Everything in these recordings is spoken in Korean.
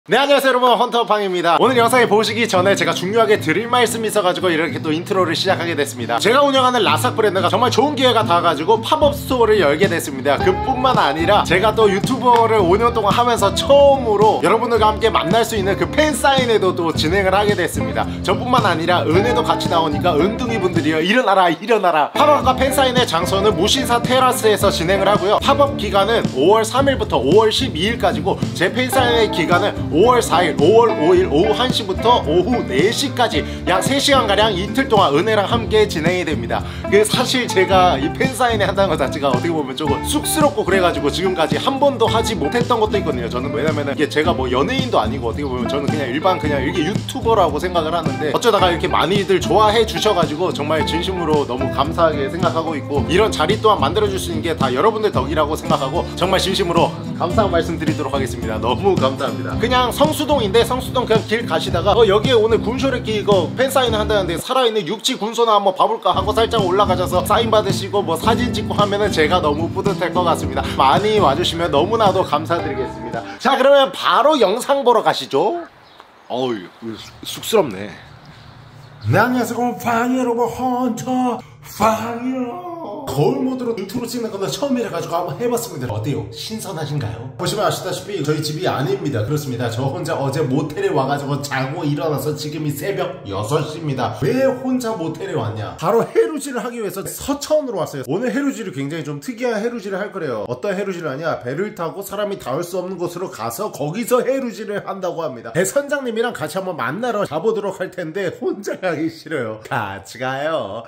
네, 안녕하세요 여러분, 헌터팡입니다. 오늘 영상을 보시기 전에 제가 중요하게 드릴 말씀이 있어가지고 이렇게 또 인트로를 시작하게 됐습니다. 제가 운영하는 라삭 브랜드가 정말 좋은 기회가 닿아가지고 팝업 스토어를 열게 됐습니다. 그뿐만 아니라 제가 또 유튜버를 5년 동안 하면서 처음으로 여러분들과 함께 만날 수 있는 그 팬사인회도 또 진행을 하게 됐습니다. 저뿐만 아니라 은혜도 같이 나오니까 은둥이 분들이요, 일어나라 일어나라. 팝업과 팬사인회 장소는 무신사 테라스에서 진행을 하고요, 팝업 기간은 5월 3일부터 5월 12일까지고 제 팬사인회 기간은 5월 4일, 5월 5일 오후 1시부터 오후 4시까지 약 3시간가량 이틀 동안 은혜랑 함께 진행이 됩니다. 사실 제가 이 팬사인회 한다는 것 자체가 어떻게 보면 조금 쑥스럽고 그래가지고 지금까지 한 번도 하지 못했던 것도 있거든요. 저는 왜냐면은 이게 제가 뭐 연예인도 아니고 어떻게 보면 저는 그냥 일반 그냥 이렇게 유튜버라고 생각을 하는데, 어쩌다가 이렇게 많이들 좋아해 주셔가지고 정말 진심으로 너무 감사하게 생각하고 있고, 이런 자리 또한 만들어줄 수 있는 게 다 여러분들 덕이라고 생각하고 정말 진심으로 감사한 말씀 드리도록 하겠습니다. 너무 감사합니다. 그냥 성수동인데, 성수동 그냥 길 가시다가 여기에 오늘 군쇼레끼 이거 팬사인회 한다는데 살아있는 육지 군소나 한번 봐볼까 하고 살짝 올라가셔서 사인 받으시고 뭐 사진 찍고 하면은 제가 너무 뿌듯할 것 같습니다. 많이 와주시면 너무나도 감사드리겠습니다. 자, 그러면 바로 영상 보러 가시죠. 어우, 쑥스럽네. 네, 안녕하세요 팡 여러분, 헌터 팡이요. 거울 모드로 유튜브 찍는 건 처음이라가지고 한번 해봤습니다. 어때요? 신선하신가요? 보시면 아시다시피 저희 집이 아닙니다. 그렇습니다. 저 혼자 어제 모텔에 와가지고 자고 일어나서 지금이 새벽 6시입니다. 왜 혼자 모텔에 왔냐? 바로 해루질을 하기 위해서 서천으로 왔어요. 오늘 해루질이 굉장히 좀 특이한 해루질을 할 거래요. 어떤 해루질을 하냐? 배를 타고 사람이 닿을 수 없는 곳으로 가서 거기서 해루질을 한다고 합니다. 배 선장님이랑 같이 한번 만나러 가보도록 할 텐데 혼자 가기 싫어요. 같이 가요.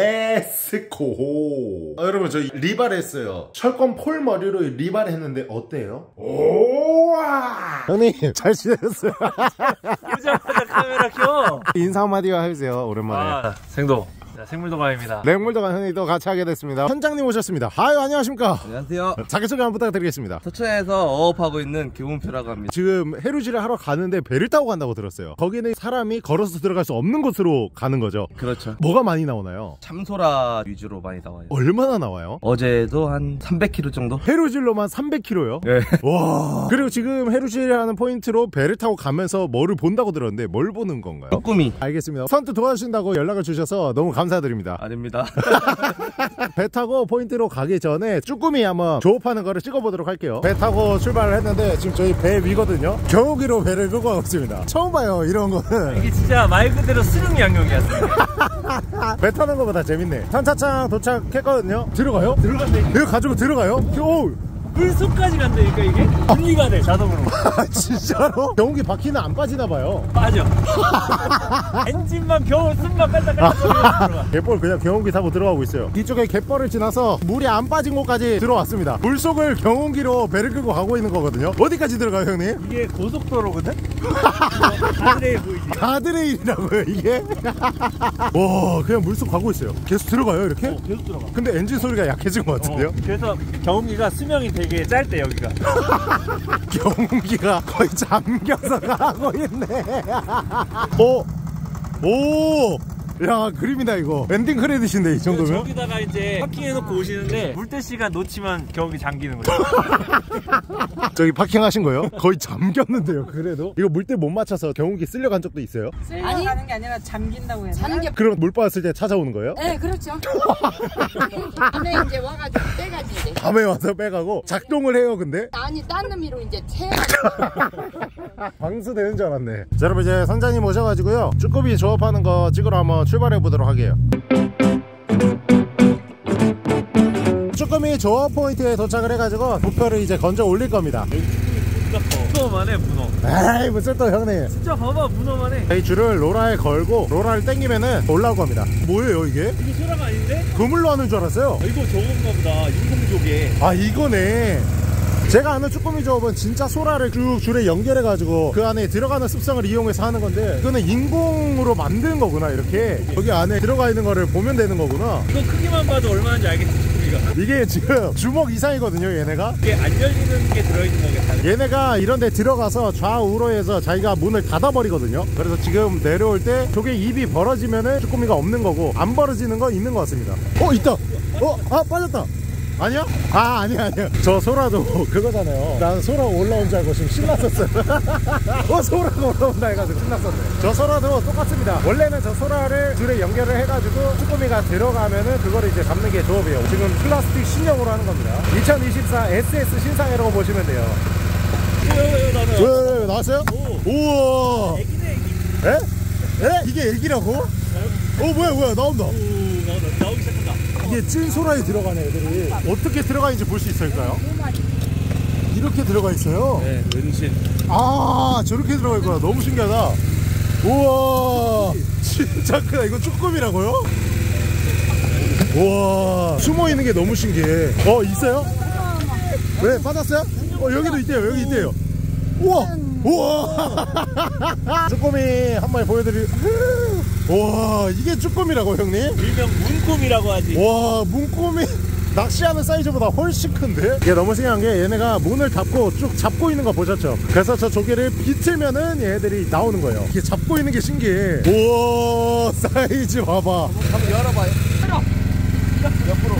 렛츠고. 여러분, 저희 리발 했어요. 철권 폴 머리로 리발 했는데 어때요? 오와! 형님 잘 지내셨어요? 오자마자 카메라 켜! 인사 한마디와 해주세요. 오랜만에. 생도 생물도감입니다. 맹물도감 형님도 같이 하게 됐습니다. 현장님 오셨습니다. 아유, 안녕하십니까? 안녕하세요. 자기소개 한번 부탁드리겠습니다. 서천에서 어업하고 있는 김훈표라고 합니다. 지금 해루질을 하러 가는데 배를 타고 간다고 들었어요. 거기는 사람이 걸어서 들어갈 수 없는 곳으로 가는 거죠? 그렇죠. 뭐가 많이 나오나요? 참소라 위주로 많이 나와요. 얼마나 나와요? 어제도 한 300km 정도? 해루질로만 300km요? 네. 와. 그리고 지금 해루질하는 포인트로 배를 타고 가면서 뭐를 본다고 들었는데 뭘 보는 건가요? 쭈꾸미. 알겠습니다. 선뜻 도와주신다고 연락을 주셔서 너무 감사드립니다. 아닙니다. 배 타고 포인트로 가기 전에 쭈꾸미 한번 조업하는 거를 찍어보도록 할게요. 배 타고 출발을 했는데 지금 저희 배 위거든요. 경우기로 배를 끌고 가고 있습니다. 처음 봐요, 이런 거는. 이게 진짜 말 그대로 수륙 양용이었어요. 배 타는 것보다 재밌네. 선차창 도착했거든요. 들어가요? 들어간대. 이거 가지고 들어가요? 오! 물속까지 간다니까 이게? 분리가 돼, 자동으로. 진짜로? 경운기 바퀴는 안 빠지나봐요. 빠져. 엔진만 겨우 숨만 뺀다 들어가. 갯벌 그냥 경운기 타고 들어가고 있어요. 이쪽에 갯벌을 지나서 물이 안 빠진 곳까지 들어왔습니다. 물속을 경운기로 배를 끌고 가고 있는 거거든요. 어디까지 들어가요, 형님? 이게 고속도로거든? 가드레일 보이지? 가드레일이라고요, 이게? 와, 그냥 물속 가고 있어요. 계속 들어가요, 이렇게? 계속 들어가. 근데 엔진 소리가 약해진 것 같은데요? 그래서 경운기가 수명이 되게 짧대, 여기가. 경운기가 거의 잠겨서 가고 있네. 오! 야, 그림이다 이거. 엔딩 크레딧인데 이 정도면? 저기다가 이제 파킹해놓고 오시는데 물때 시간 놓치면 경운기 잠기는 거죠. 저기 파킹하신 거예요? 거의 잠겼는데요. 그래도 이거 물때 못 맞춰서 경운기 쓸려간 적도 있어요? 쓸려가는 게 아니라 잠긴다고 해야 되나? 그럼 물 빠졌을 때 찾아오는 거예요? 네, 그렇죠. 밤에 이제 와가지고 빼가지 이제. 밤에 와서 빼가고 작동을 해요. 근데 아니, 딴 의미로 이제 채가지고. 방수되는 줄 알았네. 자, 여러분, 이제 선장님 오셔가지고요, 쭈꾸미 조업하는 거 찍으러 한번 출발해 보도록 하게요. 쭈꾸미 조업 포인트에 도착을 해가지고 목표를 이제 건져 올릴 겁니다. 문어만 해, 문어. 에이, 무슨 또 형님. 진짜 봐봐, 문어만 해. 이 줄을 로라에 걸고 로라를 당기면은 올라올 겁니다. 뭐예요 이게? 이게 소라가 아닌데? 그물로 하는 줄 알았어요. 이거 저건가 보다, 인공조개. 아, 이거네. 제가 아는 쭈꾸미 조업은 진짜 소라를 쭉 줄에 연결해가지고 그 안에 들어가는 습성을 이용해서 하는 건데, 이거는 인공으로 만든 거구나. 이렇게 거기 안에 들어가 있는 거를 보면 되는 거구나. 이거 크기만 봐도 얼마인지 알겠지, 쭈꾸미가. 이게 지금 주먹 이상이거든요, 얘네가. 이게 안 열리는 게 들어있는 거겠다. 얘네가 이런 데 들어가서 좌우로 해서 자기가 문을 닫아버리거든요. 그래서 지금 내려올 때 저게 입이 벌어지면은 쭈꾸미가 없는 거고, 안 벌어지는 건 있는 것 같습니다. 있다. 아, 빠졌다. 아니요? 아니야. 저 소라도 그거잖아요. 난 소라 올라온 줄 알고 지금 신났었어요. 소라가 올라온다 해가지고 신났었네. 저 소라도 똑같습니다. 원래는 저 소라를 줄에 연결을 해가지고 쭈꾸미가 들어가면은 그거를 이제 잡는 게 조업이에요. 지금 플라스틱 신형으로 하는 겁니다. 2024 SS 신상이라고 보시면 돼요. 왜 나왔어요? 우와. 애기네 애기. 에? 이게 애기라고? 뭐야 나온다. 나오기 시작한다. 이게 찐 소라에 들어가네 애들이. 어떻게 들어가는지 볼 수 있을까요? 이렇게 들어가 있어요? 네, 은신. 저렇게 들어갈 거야. 너무 신기하다. 우와 진짜 크다. 이거 쭈꾸미라고요? 우와 숨어 있는 게 너무 신기해. 있어요? 왜 빠졌어요? 여기도 있대요. 여기 있대요. 우와 쭈꾸미 한 마리 보여드릴. 와 이게 쭈꾸미라고 형님? 일명 문꿈이라고 하지. 와 문꿈이 낚시하는 사이즈보다 훨씬 큰데? 이게 너무 신기한 게 얘네가 문을 닫고 쭉 잡고 있는 거 보셨죠? 그래서 저 조개를 비틀면은 얘들이 나오는 거예요. 이게 잡고 있는 게 신기해. 우와 사이즈 봐봐. 한번 열어봐요. 옆으로.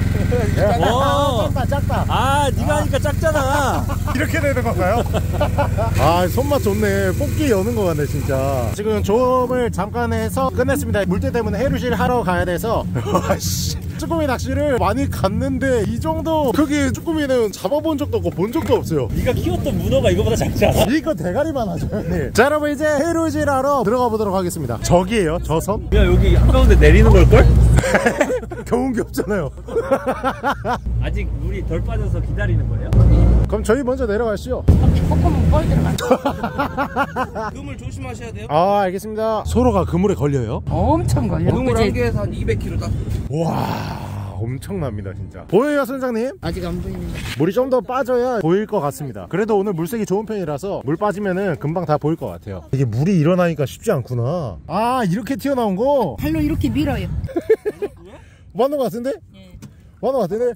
작다. 네가 하니까 작잖아. 이렇게 되는 건가요? 손맛 좋네. 뽑기 여는 거 같네 진짜. 지금 조업을 잠깐 해서 끝냈습니다. 물때 때문에 해루질 하러 가야 돼서 쭈꾸미 낚시를 많이 갔는데 이 정도 크기 쭈꾸미는 잡아본 적도 없고 본 적도 없어요. 네가 키웠던 문어가 이거보다 작지 않아? 이거 대가리만 하죠 형님. 자 여러분 이제 해루질 하러 들어가 보도록 하겠습니다. 저기에요 저 섬? 야 여기 한가운데 내리는 걸걸? 겨운 게 없잖아요. 아직 물이 덜 빠져서 기다리는 거예요? 그럼 저희 먼저 내려가시죠. 조금은 뻘 들어가. 그물 조심하셔야 돼요. 알겠습니다. 소로가 그물에 걸려요? 엄청 걸려. 그물 한 개에서 한 200kg 다. 와 엄청납니다 진짜. 보여요 선장님? 아직 안 보이는데. 물이 좀 더 빠져야 보일 것 같습니다. 그래도 오늘 물색이 좋은 편이라서 물 빠지면은 금방 다 보일 것 같아요. 이게 물이 일어나니까 쉽지 않구나. 이렇게 튀어나온 거 발로 이렇게 밀어요. 맞는 것 같은데? 예. 맞는 것 같은데?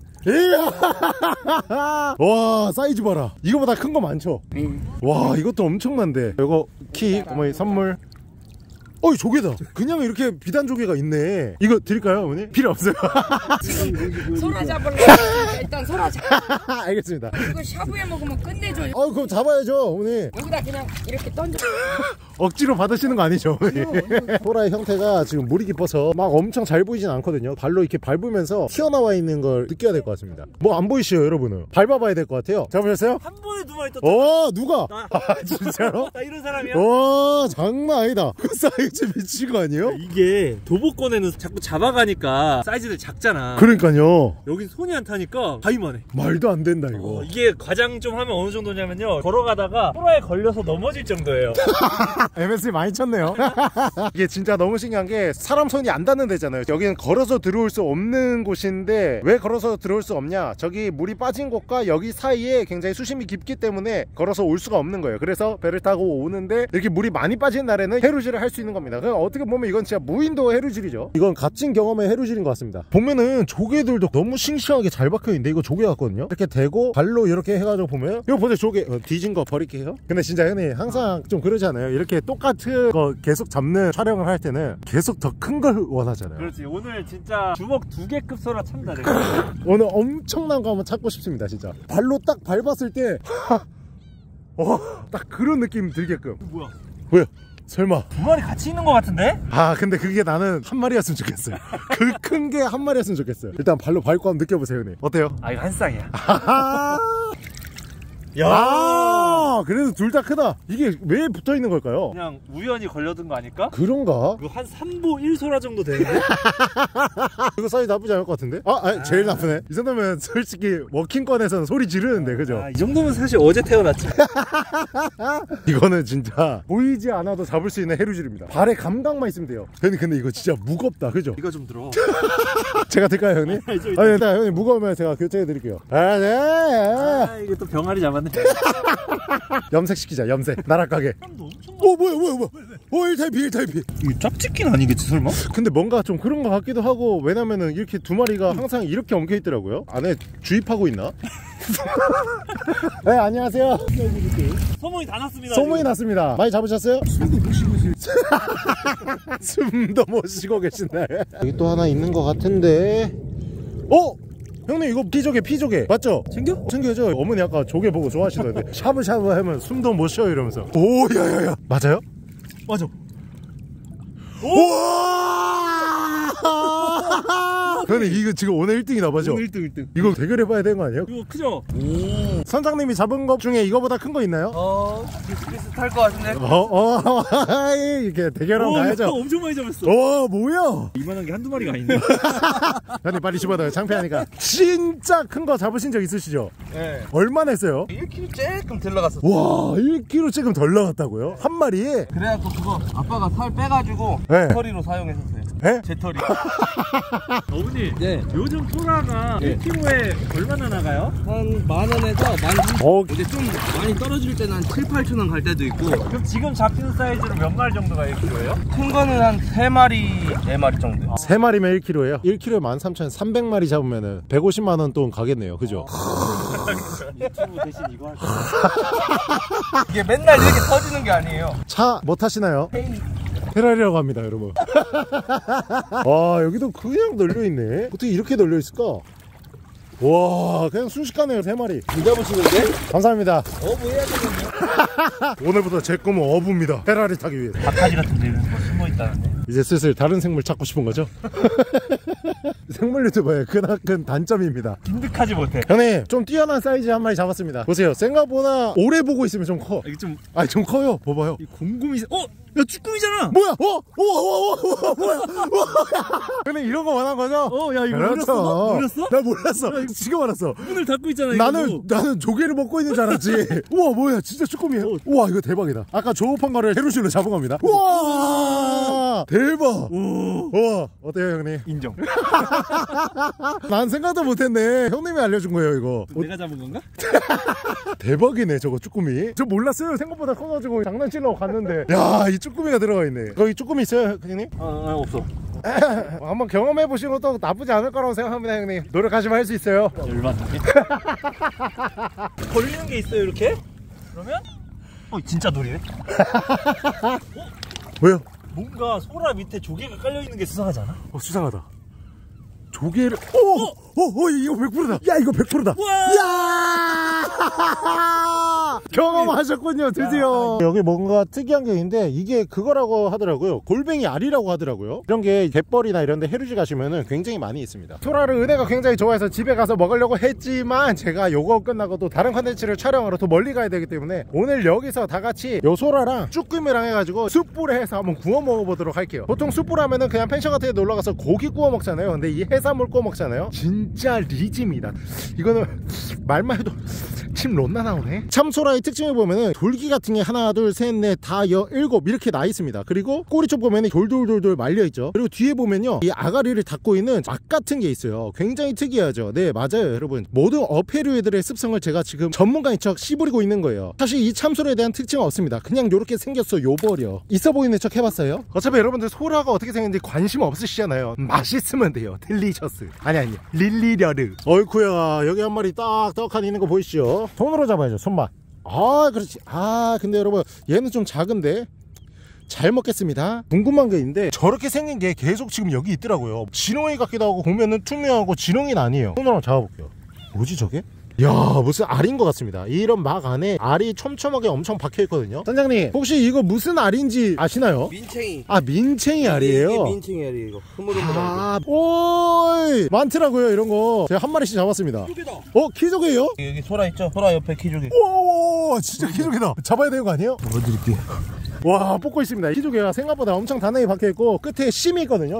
이야! 와 사이즈 봐라. 이거보다 큰 거 많죠? 예. 와 이것도 엄청난데. 이거 키 어머니 선물. 조개다. 그냥 이렇게 비단 조개가 있네. 이거 드릴까요 어머니? 필요 없어요. 소라 잡으려고 일단 소라 잡. 알겠습니다. 이거 샤브에 먹으면 끝내줘요. 그럼 잡아야죠 어머니. 여기다 그냥 이렇게 던져. 억지로 받으시는 거 아니죠 어머니? 소라의 형태가 지금 물이 깊어서 막 엄청 잘 보이진 않거든요. 발로 이렇게 밟으면서 튀어나와 있는 걸 느껴야 될 것 같습니다. 뭐 안 보이시죠 여러분은? 밟아봐야 될 것 같아요. 잡으셨어요? 한 번에 두 마리 떴다. 누가? 진짜로? 나 이런 사람이야? 장난 아니다. 그 사이즈 미친 거 아니에요? 이게 도보권에는 자꾸 잡아가니까 사이즈들 작잖아. 그러니까요. 여긴 손이 안 타니까 가위만 해. 말도 안 된다 이거. 이게 과장 좀 하면 어느 정도냐면요, 걸어가다가 소라에 걸려서 넘어질 정도예요. MSG 많이 쳤네요. 이게 진짜 너무 신기한 게 사람 손이 안 닿는 데잖아요. 여기는 걸어서 들어올 수 없는 곳인데 왜 걸어서 들어올 수 없냐? 저기 물이 빠진 곳과 여기 사이에 굉장히 수심이 깊기 때문에 걸어서 올 수가 없는 거예요. 그래서 배를 타고 오는데 이렇게 물이 많이 빠진 날에는 해루질을 할 수 있는 겁니다. 그러니까 어떻게 보면 이건 진짜 무인도 해루질이죠. 이건 값진 경험의 해루질인 것 같습니다. 보면은 조개들도 너무 싱싱하게 잘 박혀있는데 이거 조개 같거든요. 이렇게 대고 발로 이렇게 해가지고 보면 이거 보세요. 조개 뒤진 거 버릴게요. 근데 진짜 형님 항상 좀 그러잖아요. 이렇게 똑같은 거 계속 잡는 촬영을 할 때는 계속 더 큰 걸 원하잖아요. 그렇지. 오늘 진짜 주먹 2개급 소라 찬다 내가. 오늘 엄청난 거 한번 찾고 싶습니다 진짜. 발로 딱 밟았을 때 딱 그런 느낌 들게끔. 뭐야? 설마 두 마리 같이 있는 것 같은데? 근데 그게 나는 한 마리였으면 좋겠어요. 그 큰 게 한 마리였으면 좋겠어요. 일단 발로 밟고 한번 느껴보세요 형님. 어때요? 이거 한 쌍이야. 야 그래도 둘 다 크다. 이게 왜 붙어있는 걸까요? 그냥 우연히 걸려든 거 아닐까? 그런가? 이거 한 3보 1소라 정도 되는데? 이거 사이즈 나쁘지 않을 것 같은데? 제일 나쁘네. 이 정도면 솔직히 워킹권에서는 소리 지르는데 그죠? 이 정도면 사실 어제 태어났지. 이거는 진짜 보이지 않아도 잡을 수 있는 해루질입니다. 발에 감각만 있으면 돼요. 형님 근데 이거 진짜 무겁다 그죠? 이거 좀 들어. 제가 들까요 형님? 일단 형님 무거우면 제가 교체해 드릴게요. 네. 이게 또 병아리 잡았네. 염색시키자. 염색 나락가게. 뭐야 1타입. 이게 짝짓기는 아니겠지 설마? 근데 뭔가 좀 그런 거 같기도 하고. 왜냐면은 이렇게 두 마리가 항상 이렇게 엉켜 있더라고요. 안에 주입하고 있나? 네 안녕하세요. 소문이 다 났습니다. 소문이 났습니다. 많이 잡으셨어요? 숨도 못 쉬고 계세요. 숨도 못 쉬고 계신데. 여기 또 하나 있는 것 같은데. 형님 이거 피조개 맞죠? 챙겨야죠. 어머니 아까 조개 보고 좋아하시던데 샤브샤브 하면 숨도 못 쉬어 이러면서. 오 야야야 맞아요? 맞아. 우와 형님 이거 지금 오늘 1등이다 맞죠? 오늘 1등. 이거 대결해봐야 되는 거 아니에요? 이거 크죠? 선장님이 잡은 것 중에 이거보다 큰 거 있나요? 비슷할 것 같은데. 이렇게 대결하면 가야죠. 엄청 많이 잡았어. 뭐야? 이만한 게 한두 마리가 아닌데. 형님 빨리 집어넣어요. 창피하니까. 진짜 큰 거 잡으신 적 있으시죠? 네. 얼마나 했어요? 1kg 조금 들러갔어. 와 1kg 조금 덜 나갔다고요? 한 마리에? 그래갖고 그거 아빠가 살 빼가지고 네. 배터리로 사용했었어요. 네? 배터리. 어머니, 네. 요즘 소라가 1kg에 얼마나 나가요? 한 10,000원에서 10,000원. 어, 이제 좀 많이 떨어질 때는 한 7,000~8,000원 갈 때도 있고. 그럼 지금 잡히는 사이즈로 몇 마리 정도가 1kg예요? 큰 거는 한 3마리, 4마리 정도. 3마리면 1kg예요? 1kg에 13,300마리 잡으면 150만원 돈 가겠네요. 그죠? 유튜브 대신 이거 할까요? 이게 맨날 이렇게 터지는 게 아니에요. 차 뭐 타시나요? 페라리라고 합니다 여러분. 와 여기도 그냥 널려있네. 어떻게 이렇게 널려있을까? 와 그냥 순식간에요 3마리. 안 잡으시는데? 감사합니다. 해야 되거든요. 오늘부터 제 꿈은 어부입니다. 페라리 타기 위해. 바카지 같은 데 이런 거 숨어있다는데. 이제 슬슬 다른 생물 찾고 싶은 거죠? 생물 유튜버의 크나큰 단점입니다. 빈득하지 못해. 형님 좀 뛰어난 사이즈 한 마리 잡았습니다. 보세요 생각보다 오래 보고 있으면 좀 커. 이게 좀 아니 좀 커요. 봐봐요. 곰곰이. 야 쭈꾸미잖아. 뭐야? 뭐야? 형님 이런 거 원한 거죠? 야 이거 그렇죠. 몰랐어? 나 몰랐어. 지금 알았어. 문을 닫고 있잖아. 이거. 나는 조개를 먹고 있는 줄 알았지. 우와 뭐야 진짜 쭈꾸미예요. 우와 이거 대박이다. 아까 조업한 거를 헤루실로 잡은 겁니다. 우와 대박. 우와 어때요 형님? 인정. 난 생각도 못했네. 형님이 알려준 거예요 이거. 내가 잡은 건가? 대박이네 저거 쭈꾸미. 저 몰랐어요. 생각보다 커가지고 장난치려고 갔는데 야 이 쭈꾸미가 들어가 있네. 거기 쭈꾸미 있어요 형님? 없어. 한번 경험해 보시는 것도 나쁘지 않을 거라고 생각합니다 형님. 노력하시면 할 수 있어요. 열받네. 걸리는 게 있어요 이렇게? 그러면? 진짜 놀이네. 뭐요? 뭔가 소라 밑에 조개가 깔려있는 게 수상하지 않아? 수상하다. 조개를 이거 100%다. 야 이거 100%다. 야 경험하셨군요 드디어. 여기 뭔가 특이한 게 있는데 이게 그거라고 하더라고요. 골뱅이 알이라고 하더라고요. 이런 게 갯벌이나 이런 데 해루지 가시면은 굉장히 많이 있습니다. 소라를 은혜가 굉장히 좋아해서 집에 가서 먹으려고 했지만 제가 요거 끝나고 또 다른 컨텐츠를 촬영하러 또 멀리 가야 되기 때문에 오늘 여기서 다 같이 요 소라랑 쭈꾸미랑 해가지고 숯불에 해서 한번 구워 먹어보도록 할게요. 보통 숯불 하면은 그냥 펜션 같은 데 놀러가서 고기 구워 먹잖아요. 근데 이 해산물 구워 먹잖아요. 진짜 리지입니다. 이거는 말만 해도 침 롯나 나오네. 참소라의 특징을 보면은 돌기 같은 게 하나 둘 셋 넷 다 일곱 이렇게 나 있습니다. 그리고 꼬리 쪽 보면은 돌돌돌돌 말려 있죠. 그리고 뒤에 보면요 이 아가리를 닫고 있는 막 같은 게 있어요. 굉장히 특이하죠. 네 맞아요 여러분. 모든 어패류애들의 습성을 제가 지금 전문가인 척 씨부리고 있는 거예요. 사실 이 참소라에 대한 특징은 없습니다. 그냥 요렇게 생겼어 요버려. 있어 보이는 척 해봤어요. 어차피 여러분들 소라가 어떻게 생겼는지 관심 없으시잖아요. 맛있으면 돼요. 딜리셔스. 아니 릴리려르. 어이쿠야 여기 한 마리 딱 떡하니 있는 거 보이시죠? 손으로 잡아야죠 손맛. 그렇지. 근데 여러분 얘는 좀 작은데 잘 먹겠습니다. 궁금한 게 있는데 저렇게 생긴 게 계속 지금 여기 있더라고요. 지렁이 같기도 하고 보면은 투명하고 지렁이는 아니에요. 손으로 한번 잡아볼게요. 뭐지 저게? 야 무슨 알인 것 같습니다. 이런 막 안에 알이 촘촘하게 엄청 박혀있거든요. 선장님 혹시 이거 무슨 알인지 아시나요? 민챙이. 민챙이 알이에요? 이게 민챙이 알이에요 이거. 흐물흐물한 거. 오이 많더라고요 이런 거. 제가 한 마리씩 잡았습니다. 키조개다. 키조개요? 여기 소라 있죠? 소라 옆에 키조개. 오 진짜 키조개다. 잡아야 되는 거 아니에요? 보여드릴게요. 와 뽑고 있습니다. 키조개가 생각보다 엄청 단단히 박혀있고 끝에 심이 있거든요.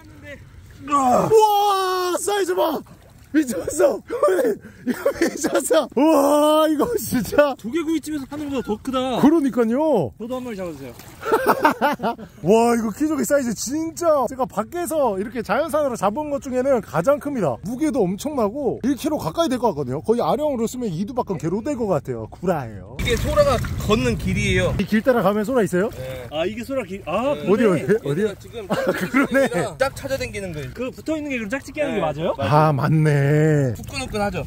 우와 사이즈 봐. 미쳤어. 이거 미쳤어. 우와 이거 진짜 조개구이집에서 파는 것보다 더 크다. 그러니까요. 저도 한 마리 잡아주세요. 와 이거 키조개 사이즈 진짜 제가 밖에서 이렇게 자연산으로 잡은 것 중에는 가장 큽니다. 무게도 엄청나고 1kg 가까이 될 것 같거든요. 거의 아령으로 쓰면 이두박근 개로 될 것 같아요. 구라예요. 이게 소라가 걷는 길이에요. 이 길 따라 가면 소라 있어요? 네. 이게 소라 길. 어디요? 어디야? 지금 그러네. 딱 찾아다니는 거예요. 그 붙어있는 게 그럼 짝짓기 하는 게 네. 맞아요? 맞네. 후끈후끈하죠.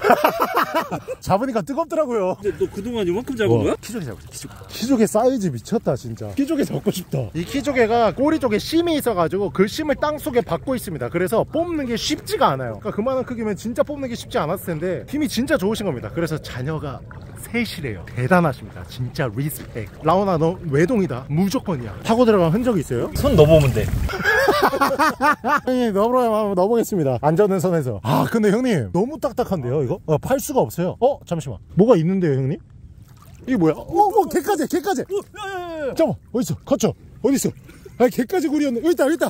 잡으니까 뜨겁더라고요. 근데 너 그동안 요만큼 잡은 거야? 키조개 잡았어. 키조개 사이즈 미쳤다 진짜. 키조개 더 잡고 싶다. 이 키조개가 꼬리 쪽에 심이 있어가지고 그 심을 땅속에 박고 있습니다. 그래서 뽑는 게 쉽지가 않아요. 그러니까 그만한 크기면 진짜 뽑는 게 쉽지 않았을 텐데 힘이 진짜 좋으신 겁니다. 그래서 자녀가 셋이래요. 대단하십니다. 진짜 리스펙. 라온아 너 외동이다. 무조건이야. 타고 들어간 흔적이 있어요? 손 넣어보면 돼. 형님 넣어보겠습니다. 안전운선에서. 아 근데 형님 너무 딱딱한데요 이거? 팔 수가 없어요. 잠시만 뭐가 있는데요 형님? 이게 뭐야? 개까지 잠깐만 어딨어? 걷죠? 어딨어? 아 개까지 구리였네. 여기 있다.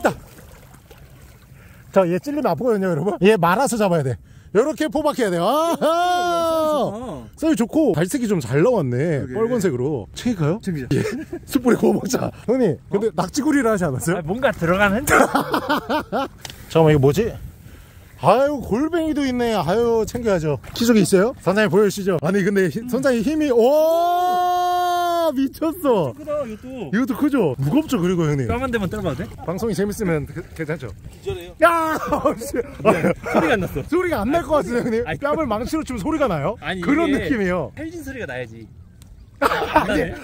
자 얘 찔리면 아프거든요 여러분. 얘 말아서 잡아야 돼. 요렇게 포박해야 돼요. 아하 사이즈 좋고 발색이 좀 잘 나왔네. 빨간색으로 책일까요? 책이죠. 예. 숯불에 구워 먹자. 형님 근데 낙지구리를 하지 않았어요? 뭔가 들어간 흔적. 잠깐만 이거 뭐지? 아유 골뱅이도 있네. 아유 챙겨야죠. 키조개 있어요? 선장님 보여주시죠. 아니 근데 선장님 힘이 오 미쳤어. 크다 이것도. 이것도 크죠? 무겁죠. 그리고 형님 뺨 한 대만 때려봐도 돼? 방송이 재밌으면 괜찮죠? 기절해요? 야 소리가 안 났어. 소리가 안 날 것 같은데 형님? 아니, 뺨을 망치로 치면 소리가 나요? 아니, 그런 이게 느낌이에요. 헬진 소리가 나야지. 안 나네.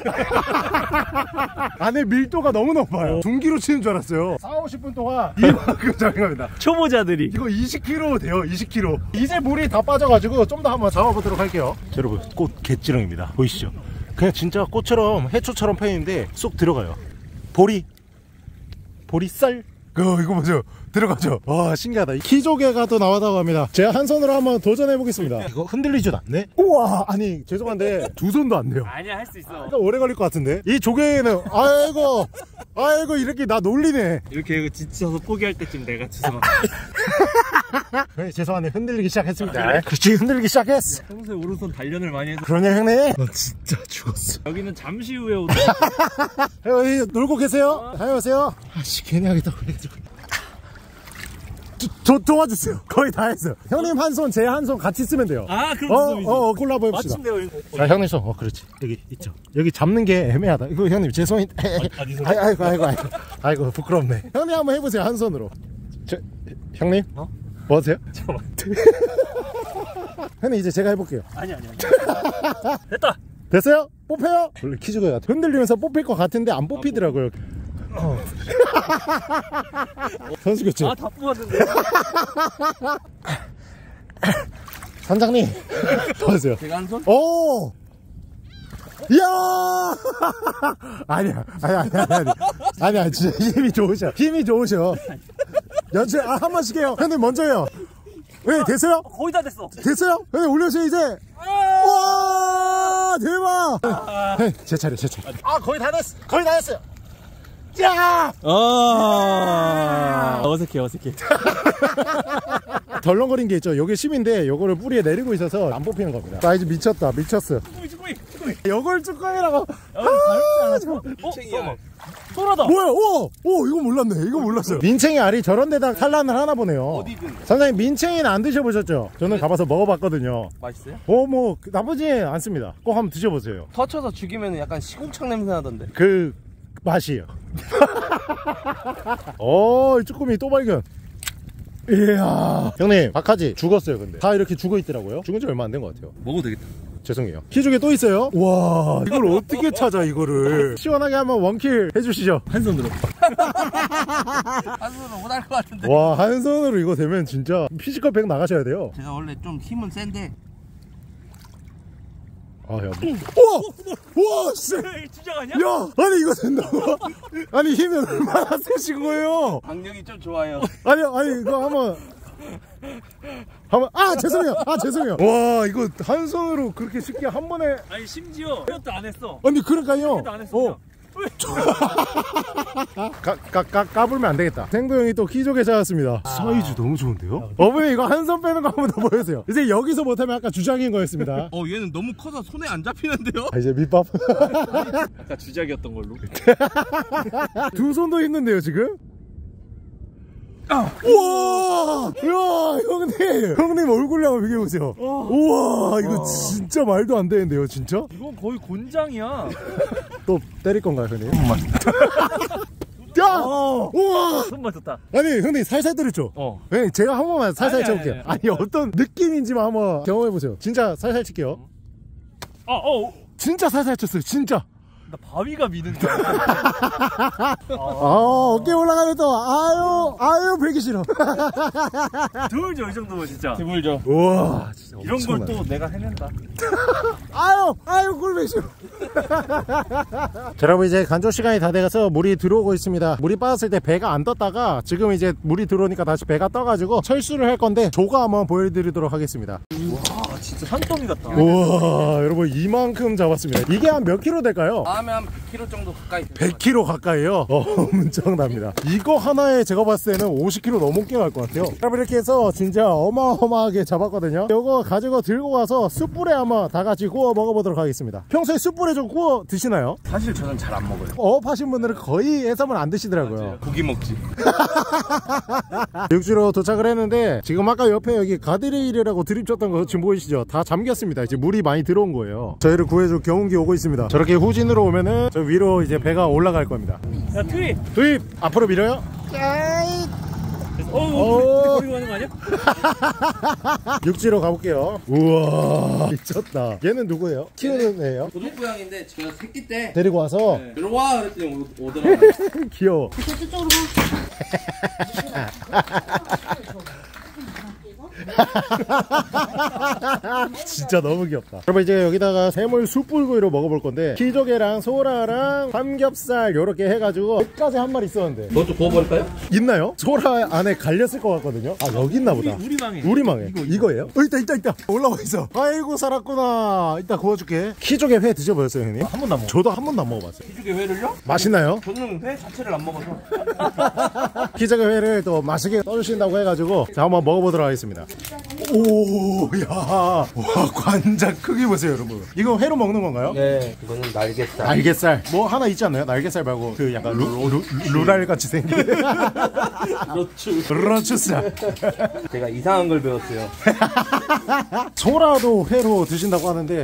안에 밀도가 너무 높아요. 둔기로 치는 줄 알았어요. 40-50분 동안 이만큼 잡은 겁니다. 초보자들이. 이거 20kg 돼요. 20kg. 이제 물이 다 빠져가지고 좀 더 한번 잡아보도록 할게요. 여러분 꽃 개찌렁입니다. 보이시죠? 그냥 진짜 꽃처럼 해초처럼 패이는데 쏙 들어가요. 보리 쌀. 이거 뭐죠? 들어가죠? 와 신기하다. 키조개가 또 나왔다고 합니다. 제가 한 손으로 한번 도전해 보겠습니다. 이거 흔들리지도 않네? 우와 아니 죄송한데 두 손도 안 돼요. 아니야 할 수 있어. 그러니까 오래 걸릴 것 같은데. 이 조개는 아이고 이렇게 나 놀리네. 이렇게 지쳐서 포기할 때쯤 내가 주워. 네, 죄송한데 흔들리기 시작했습니다. 그렇지 흔들리기 시작했어. 평소에 오른손 단련을 많이 해서. 그러냐 형님? 너 진짜 죽었어. 여기는 잠시 후에 오는. 여기 놀고 계세요? 다녀오세요. 아씨 괜히 하겠다 그래가지고. 도와주세요. 거의 다 했어요. 형님 한 손, 제 한 손 같이 쓰면 돼요. 아 그럼 콜라보 해봅시다. 맞춤돼요. 자 형님 손, 그렇지. 여기 있죠. 여기 잡는 게 애매하다. 이거 형님 제 손이. 아이고 부끄럽네. 형님 한번 해보세요 한 손으로. 형님? 뭐 하세요? 잠깐만. 형님 이제 제가 해볼게요. 아니. 됐다. 됐어요? 뽑혀요? 원래 키즈가 흔들리면서 뽑힐 것 같은데 안 뽑히더라고요. 선수 교체. 다 뽑았는데. 선장님 도와주세요. 제가 한 손? 오! 이야! 아니야 진짜 힘이 좋으셔. 연출 한 번씩 해요. 형님 먼저 해요. 왜 됐어요? 거의 다 됐어. 됐어요? 형님 올려주세요 이제. 와 대박. 제 차례. 거의 다 됐어요. 야! 어색해. 덜렁거린 게 있죠. 여기 심인데 요거를 뿌리에 내리고 있어서 안 뽑히는 겁니다. 사이즈 미쳤다. 미쳤어. 쭈꾸미. 요걸 쭈꾸미라고. 잠깐만. 소라다. 뭐야? 이거 몰랐네. 이거 몰랐어요. 민챙이 알이 저런 데다 산란을 하나 보네요. 어디든. 선생님 민챙이는 안 드셔보셨죠? 저는 가봐서 먹어봤거든요. 맛있어요? 뭐 나쁘지 않습니다. 꼭 한번 드셔보세요. 터쳐서 죽이면 약간 시궁창 냄새 나던데. 그 맛이에요. 이 쭈꾸미 또 발견. 이야. 형님 박하지 죽었어요. 근데 다 이렇게 죽어 있더라고요. 죽은 지 얼마 안 된 것 같아요. 먹어도 되겠다. 죄송해요. 키조개 또 있어요? 와 이걸 어떻게 찾아 이거를. 시원하게 한번 원킬 해주시죠. 한 손으로. 한 손으로 못할 것 같은데. 와 한 손으로 이거 되면 진짜 피지컬 100 나가셔야 돼요. 제가 원래 좀 힘은 센데. 우와 씨. 주작 아니야? 야 아니 이거 된다고? 아니 힘이 얼마나 세신 거예요? 강력이 좀 좋아요. 아니 이거 한번 죄송해요. 와 이거 한 손으로 그렇게 쉽게 한 번에. 아니 심지어 이것도 안 했어. 아니 그러니까요. 이것도 안 했어. 까불면 안 되겠다. 생도 형이 또 키조개 잡았습니다. 사이즈 너무 좋은데요? 어머니 이거 한 손 빼는 거 한 번 더 보여주세요. 이제 여기서 못하면 아까 주장인 거였습니다. 얘는 너무 커서 손에 안 잡히는데요? 이제 밑밥. 아까 주작이었던 걸로. 두 손도 힘든데요 지금? 우와! 야 형님 얼굴량 비교해보세요. 우와 이거 진짜 말도 안 되는데요 진짜? 이건 거의 곤장이야. 또 때릴 건가요 형님? 야! 우와! 손만 줬다. 아니 형님 살살 때렸죠? 네, 제가 한 번만 살살 쳐볼게요. 아니 어떤 느낌인지만 한번 경험해보세요. 진짜 살살 칠게요. 진짜 살살 쳤어요 진짜. 나 바위가 미는 거야. 어깨 올라가면 또 아유 배기 싫어. 드물죠 이 정도면 진짜. 드물죠. 우와 진짜 이런 걸 엄청나네. 또 내가 해낸다. 아유 꿀배기 싫어. 자, 여러분 이제 간조 시간이 다 돼가서 물이 들어오고 있습니다. 물이 빠졌을 때 배가 안 떴다가 지금 이제 물이 들어오니까 다시 배가 떠가지고 철수를 할 건데 조가 한번 보여드리도록 하겠습니다. 와 진짜 산더미 같다. 우와 여러분 이만큼 잡았습니다. 이게 한 몇 킬로 될까요? 다음에 한 100kg 정도 가까이. 100kg 가까이요? 엄청납니다. 이거 하나에 제가 봤을 때는 50kg 넘게 갈 것 같아요. 여러분 이렇게 해서 진짜 어마어마하게 잡았거든요. 이거 가지고 들고 가서 숯불에 한번 다 같이 구워 먹어보도록 하겠습니다. 평소에 숯불에 좀 구워 드시나요? 사실 저는 잘 안 먹어요. 어업하신 분들은 거의 해삼을 안 드시더라고요. 고기 먹지. 육지로 도착을 했는데 지금 아까 옆에 여기 가드레일이라고 드립 쳤던 거 지금 보이시죠? 다 잠겼습니다. 이제 물이 많이 들어온 거예요. 저희를 구해줄 경운기 오고 있습니다. 저렇게 후진으로 오면은 저 위로 이제 배가 올라갈 겁니다. 야 투입. 투입 앞으로 밀어요. 버리고 가는 거 아니야? 육지로 가볼게요. 우와 미쳤다. 얘는 누구예요? 키우는 애예요? 도둑고양인데 제가 새끼 때 데리고 와서 들어와 그랬더니 오더라고요. 귀여워. 저쪽으로 진짜 너무 귀엽다. 여러분 이제 여기다가 해물 숯불구이로 먹어볼 건데 키조개랑 소라랑 삼겹살 요렇게 해가지고 끝까지 한 마리 있었는데 그것도 구워버릴까요? 있나요? 소라 안에 갈렸을 것 같거든요. 아 여기 있나 보다. 우리망에. 우리망에 이거예요? 있다 올라와 있어. 아이고 살았구나. 이따 구워줄게. 키조개 회 드셔보셨어요 형님? 한 번도 안 먹어. 저도 한 번도 안 먹어봤어요. 기죽개 회를요? 맛있나요? 저는 회 자체를 안 먹어서. 키조개 회를 또 맛있게 떠주신다고 해가지고 자 한번 먹어보도록 하겠습니다. 오야 와 관자 크기 보세요 여러분. 이거 회로 먹는 건가요? 네, 이거는 날개살. 날개살 뭐 하나 있지 않나요? 날개살 말고 그 약간 루랄 같이 생긴 러추스. 제가 이상한 걸 배웠어요. 소라도 회로 드신다고 하는데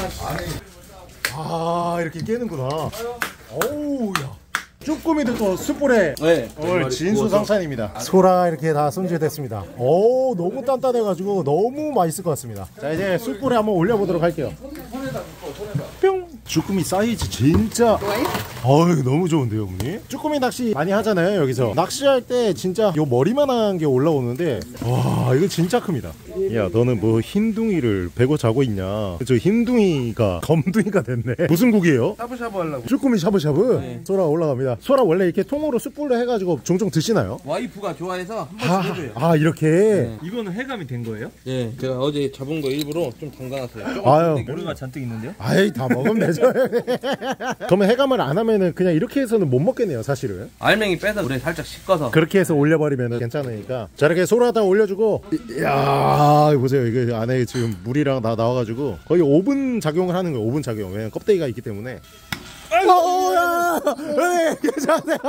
이렇게 깨는구나. 어우야 쭈꾸미도 또 숯불에 네. 오늘 진수성찬입니다. 소라 이렇게 다 손질됐습니다. 오 너무 단단해가지고 너무 맛있을 것 같습니다. 자 이제 숯불에 한번 올려보도록 할게요. 뿅. 쭈꾸미 사이즈 진짜 어이 너무 좋은데요 어머니? 쭈꾸미 낚시 많이 하잖아요 여기서. 낚시할 때 진짜 요 머리만한 게 올라오는데 와 이거 진짜 큽니다. 야 너는 뭐 흰둥이를 베고 자고 있냐. 저 흰둥이가 검둥이가 됐네. 무슨 국이에요? 샤브샤브 하려고. 쭈꾸미 샤브샤브? 네. 소라 올라갑니다. 소라 원래 이렇게 통으로 숯불로 해가지고 종종 드시나요? 와이프가 좋아해서 한 번씩 해줘요. 이렇게 이거는 해감이 된 거예요? 네, 제가 어제 잡은 거 일부러 좀 담가놨어요. 아유 모래가 잔뜩 있는데요? 아이 다 먹으면 되죠. 그러면 해감을 안 하면은 그냥 이렇게 해서는 못 먹겠네요 사실은. 알맹이 빼서 물에 살짝 씻어서. 그렇게 해서 올려버리면 괜찮으니까. 자 이렇게 소라 다 올려주고 이야 보세요 이게 안에 지금 물이랑 다 나와가지고 거의 오븐 작용을 하는 거예요. 오븐 작용. 왜냐면 껍데기가 있기 때문에. 오야 괜찮아요.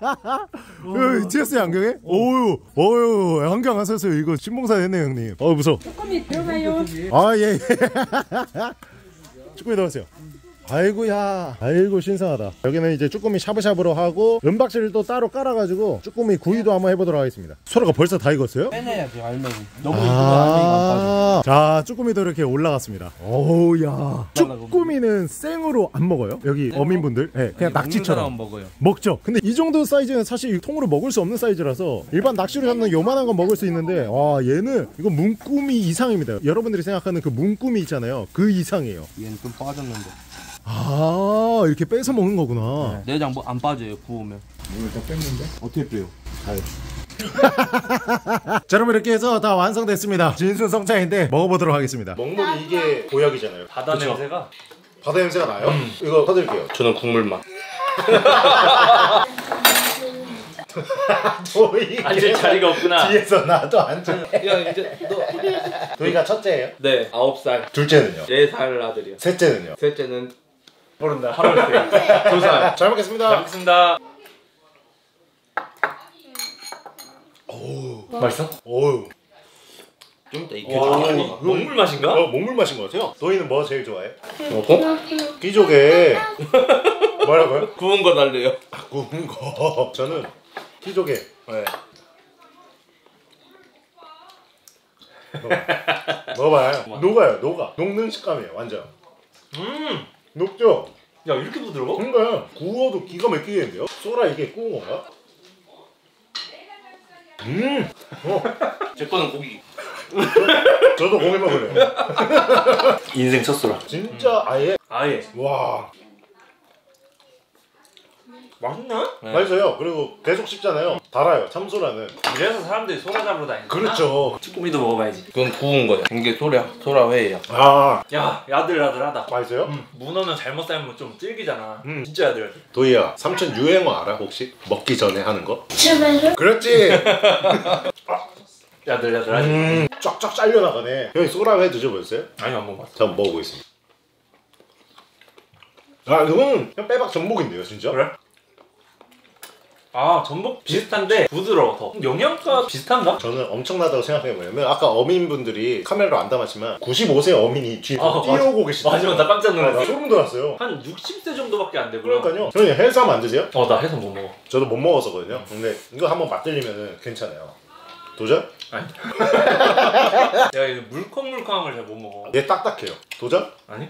튀었어요 안경에? 오유 안경 안 썼어요. 이거 신봉사 됐네요 형님. 무서워. 조금이 들어가요. 예. 쭈꾸미 넣으세요. 아이고야 아이고 신선하다. 여기는 이제 쭈꾸미 샤브샤브로 하고 은박지를 또 따로 깔아가지고 쭈꾸미 구이도 한번 해보도록 하겠습니다. 소라가 벌써 다 익었어요? 빼내야지 알맹이. 너무 익으면 알맹이가 안 빠져. 자 쭈꾸미도 이렇게 올라갔습니다. 어우야 쭈꾸미는 생으로 안 먹어요? 여기 어민분들? 네, 그냥 낙지처럼 먹어요. 먹죠. 근데 이 정도 사이즈는 사실 통으로 먹을 수 없는 사이즈라서 일반 낚시로 잡는 요만한 건 먹을 수 있는데 와 얘는 이거 문꾸미 이상입니다. 여러분들이 생각하는 그 문꾸미 있잖아요 그 이상이에요. 얘는 좀 빠졌는데. 이렇게 빼서 먹는 거구나. 내장 뭐 안 빠져요 구우면. 이걸 다 뺐는데? 어떻게 빼요? 자 여러분 이렇게 해서 다 완성됐습니다. 진수성찬인데 먹어보도록 하겠습니다. 먹물이 이게 보약이잖아요. 바다 그쵸? 냄새가. 바다 냄새가 나요? 이거 퍼드릴게요. 저는 국물만. 도희 앉을 자리가 없구나. 뒤에서 나도 앉아. 야 이제 너. 도희가 첫째예요? 네, 9살. 둘째는요? 4살 아들이요. 셋째는요? 셋째는 모른다. 8월생. 2살. 잘 먹겠습니다. 잘 먹겠습니다. 맛있어? 오우. 좀 이따 익혀. 아니, 먹물 맛인가? 먹물 마신 것 같아요. 도희는 뭐 제일 좋아해? 어? 끼조개. 뭐라고요? 구운 거 달래요. 구운 거. 저는 끼조개. 네. 먹어봐요. 녹아요. 녹아. 녹는 식감이에요. 완전. 녹죠? 야 이렇게 부드러워? 그러니까 구워도 기가 막히겠는데요? 소라 이게 구운 건가? 제 거는 고기. 저도 고기 먹으래요. 인생 첫 소라. 진짜 아예 아예. 와 맛있나? 네. 맛있어요. 그리고 계속 씹잖아요. 달아요. 참소라는. 이래서 사람들이 소라 잡으러 다니는구나. 그렇죠. 쭈꾸미도 먹어봐야지. 그건 구운 거야. 이게 소라회예요. 아 야 야들야들하다. 맛있어요? 문어는 잘못 삶으면 좀 질기잖아. 진짜 야들야들. 도희야 삼촌 유행어 알아 혹시? 먹기 전에 하는 거? 그렇지. 야들야들하지. 쫙쫙 잘려나가네. 형이 소라회 드셔보셨어요? 아니 안 먹어봤어. 저 한번 먹어보겠습니다. 아 이거는 그냥 빼박 전복인데요 진짜? 그래? 아 전복 비슷한데 부드러워 더. 영양가 비슷한가? 저는 엄청나다고 생각해요. 뭐냐면 아까 어민분들이 카메라로 안 담았지만 95세 어민이 뒤에 아, 뛰어오고 계시더라고요. 맞아 나 깜짝 나 놀랐어. 소름 돋았어요. 한 60세 정도밖에 안 되고요. 그러니까요. 저는 헬스하면 안 드세요? 나 해서 못 먹어. 저도 못 먹어서거든요. 근데 이거 한번 맛들리면 괜찮아요. 도전? 아니. 내가 이거 물컹물컹한 걸 잘 못 먹어. 얘 딱딱해요. 도전? 아니?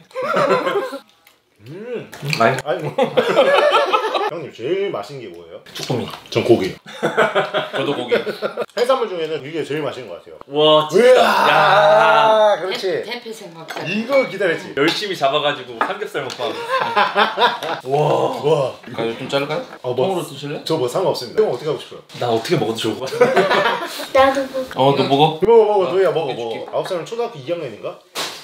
아니. 아니 뭐. 형님 제일 맛있는 게 뭐예요? 쭈꾸미. 전 고기. 저도 고기. 해산물 중에는 이게 제일 맛있는 것 같아요. 와 진짜. 야. 으아 그렇지. 대표 생각. 이걸 기다렸지. 열심히 잡아가지고 삼겹살 먹고 하고. 와. 와. 가요 좀 자를까요? 뭐. 통으로 드실래요? 저 뭐 상관없습니다. 형 어떻게 하고 싶어요? 나 어떻게 먹어도 좋을 것 같아. 나도 뭐. 너 먹어. 먹어 도희야 먹어 해줄게. 먹어. 9살은 초등학교 2학년인가?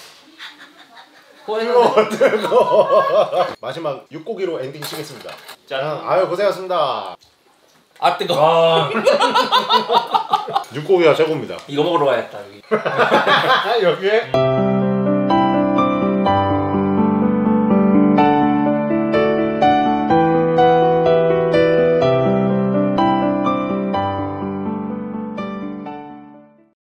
마지막 육고기로 엔딩 치겠습니다. 짠. 아유 고생하셨습니다. 아 뜨거. 와. 육고기가 최고입니다. 이거 먹으러 가야겠다 여기. 여기에